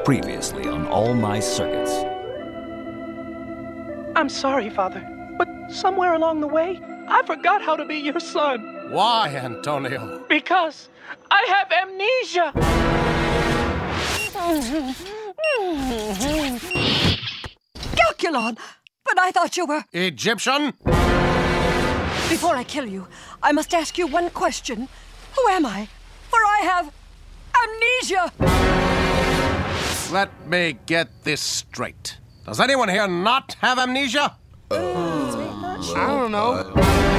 Previously on All My Circuits. I'm sorry, Father, but somewhere along the way, I forgot how to be your son. Why, Antonio? Because I have amnesia. Calculon! But I thought you were... Egyptian? Before I kill you, I must ask you one question. Who am I? For I have amnesia! Let me get this straight. Does anyone here not have amnesia? I don't know.